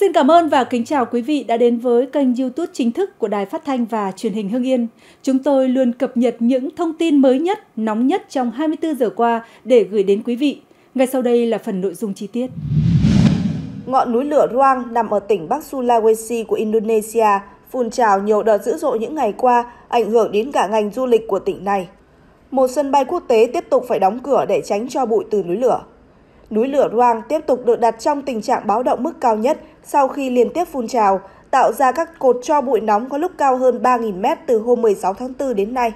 Xin cảm ơn và kính chào quý vị đã đến với kênh YouTube chính thức của Đài Phát thanh và Truyền hình Hưng Yên. Chúng tôi luôn cập nhật những thông tin mới nhất, nóng nhất trong 24 giờ qua để gửi đến quý vị. Ngay sau đây là phần nội dung chi tiết. Ngọn núi lửa Ruang nằm ở tỉnh Bắc Sulawesi của Indonesia, phun trào nhiều đợt dữ dội những ngày qua, ảnh hưởng đến cả ngành du lịch của tỉnh này. Một sân bay quốc tế tiếp tục phải đóng cửa để tránh tro bụi từ núi lửa. Núi lửa Ruang tiếp tục được đặt trong tình trạng báo động mức cao nhất sau khi liên tiếp phun trào, tạo ra các cột tro bụi nóng có lúc cao hơn 3.000 mét từ hôm 16 tháng 4 đến nay.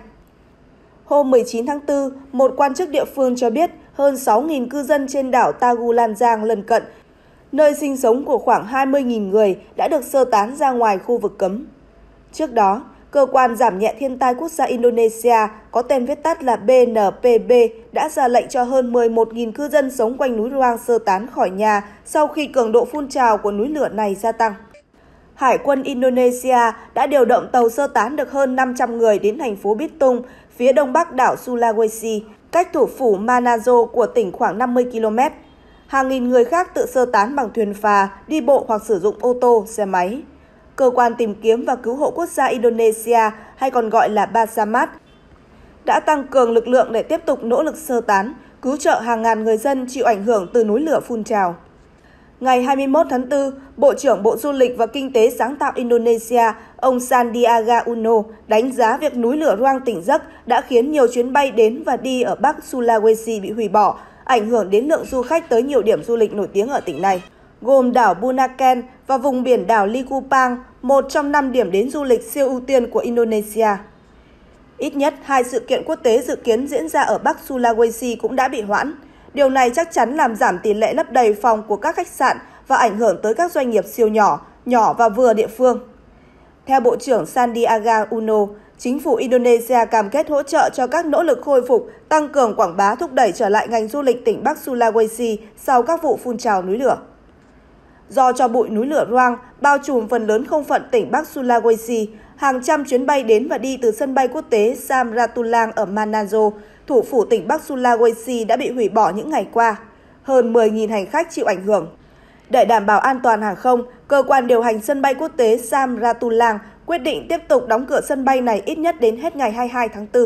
Hôm 19 tháng 4, một quan chức địa phương cho biết hơn 6.000 cư dân trên đảo Tagulandang lân cận, nơi sinh sống của khoảng 20.000 người đã được sơ tán ra ngoài khu vực cấm. Trước đó, Cơ quan Giảm nhẹ thiên tai quốc gia Indonesia, có tên viết tắt là BNPB, đã ra lệnh cho hơn 11.000 cư dân sống quanh núi Ruang sơ tán khỏi nhà sau khi cường độ phun trào của núi lửa này gia tăng. Hải quân Indonesia đã điều động tàu sơ tán được hơn 500 người đến thành phố Bitung, phía đông bắc đảo Sulawesi, cách thủ phủ Manado của tỉnh khoảng 50 km. Hàng nghìn người khác tự sơ tán bằng thuyền phà, đi bộ hoặc sử dụng ô tô, xe máy. Cơ quan tìm kiếm và cứu hộ quốc gia Indonesia, hay còn gọi là Basarnas, đã tăng cường lực lượng để tiếp tục nỗ lực sơ tán, cứu trợ hàng ngàn người dân chịu ảnh hưởng từ núi lửa phun trào. Ngày 21 tháng 4, Bộ trưởng Bộ Du lịch và Kinh tế sáng tạo Indonesia, ông Sandiaga Uno, đánh giá việc núi lửa Ruang tỉnh giấc đã khiến nhiều chuyến bay đến và đi ở Bắc Sulawesi bị hủy bỏ, ảnh hưởng đến lượng du khách tới nhiều điểm du lịch nổi tiếng ở tỉnh này, gồm đảo Bunaken và vùng biển đảo Likupang, một trong 5 điểm đến du lịch siêu ưu tiên của Indonesia. Ít nhất 2 sự kiện quốc tế dự kiến diễn ra ở Bắc Sulawesi cũng đã bị hoãn. Điều này chắc chắn làm giảm tỷ lệ lấp đầy phòng của các khách sạn và ảnh hưởng tới các doanh nghiệp siêu nhỏ, nhỏ và vừa địa phương. Theo Bộ trưởng Sandiaga Uno, chính phủ Indonesia cam kết hỗ trợ cho các nỗ lực khôi phục, tăng cường quảng bá thúc đẩy trở lại ngành du lịch tỉnh Bắc Sulawesi sau các vụ phun trào núi lửa. Do tro bụi núi lửa Ruang bao trùm phần lớn không phận tỉnh Bắc Sulawesi, hàng trăm chuyến bay đến và đi từ sân bay quốc tế Samratulangi ở Manado, thủ phủ tỉnh Bắc Sulawesi đã bị hủy bỏ những ngày qua. Hơn 10.000 hành khách chịu ảnh hưởng. Để đảm bảo an toàn hàng không, cơ quan điều hành sân bay quốc tế Samratulangi quyết định tiếp tục đóng cửa sân bay này ít nhất đến hết ngày 22 tháng 4.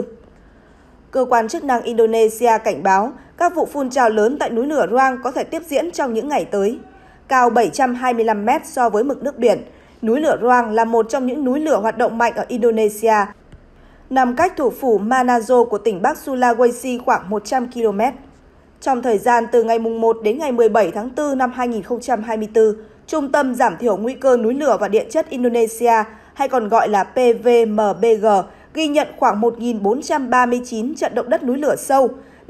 Cơ quan chức năng Indonesia cảnh báo các vụ phun trào lớn tại núi lửa Ruang có thể tiếp diễn trong những ngày tới. Cao 725 mét so với mực nước biển, núi lửa Ruang là một trong những núi lửa hoạt động mạnh ở Indonesia, nằm cách thủ phủ Manado của tỉnh Bắc Sulawesi khoảng 100 km. Trong thời gian từ ngày 1 đến ngày 17 tháng 4 năm 2024, Trung tâm Giảm thiểu nguy cơ núi lửa và điện chất Indonesia, hay còn gọi là PVMBG, ghi nhận khoảng 1.439 trận động đất núi lửa sâu,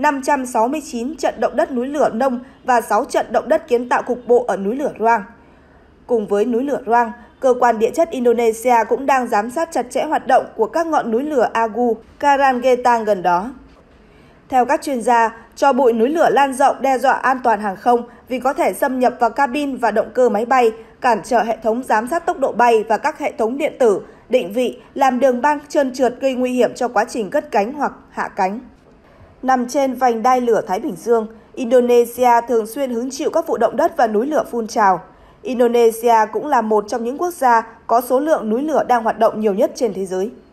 569 trận động đất núi lửa nông và 6 trận động đất kiến tạo cục bộ ở núi lửa Ruang. Cùng với núi lửa Ruang, cơ quan địa chất Indonesia cũng đang giám sát chặt chẽ hoạt động của các ngọn núi lửa Agu, Karangetang gần đó. Theo các chuyên gia, tro bụi núi lửa lan rộng đe dọa an toàn hàng không vì có thể xâm nhập vào cabin và động cơ máy bay, cản trở hệ thống giám sát tốc độ bay và các hệ thống điện tử, định vị, làm đường băng trơn trượt gây nguy hiểm cho quá trình cất cánh hoặc hạ cánh. Nằm trên vành đai lửa Thái Bình Dương, Indonesia thường xuyên hứng chịu các vụ động đất và núi lửa phun trào. Indonesia cũng là một trong những quốc gia có số lượng núi lửa đang hoạt động nhiều nhất trên thế giới.